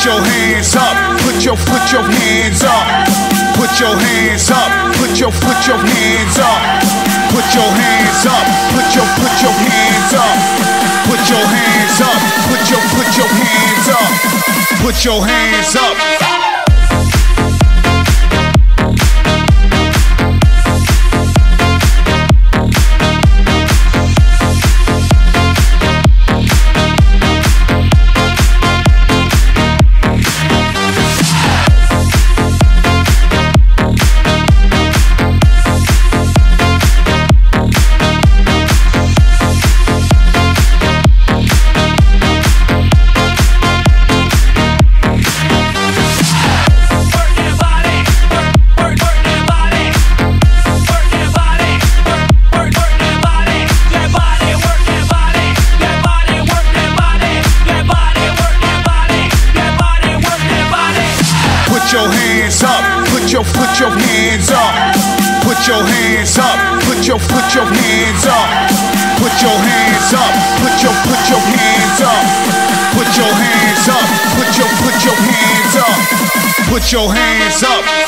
Put your hands up, put your hands up. Put your hands up, put your hands up. Put your hands up, put your hands up. Put your hands up, put your hands up. Put your hands up. Put your hands up, put your hands up. Put your hands up, put your hands up. Put your hands up, put your hands up. Put your hands up, put your hands up. Put your hands up.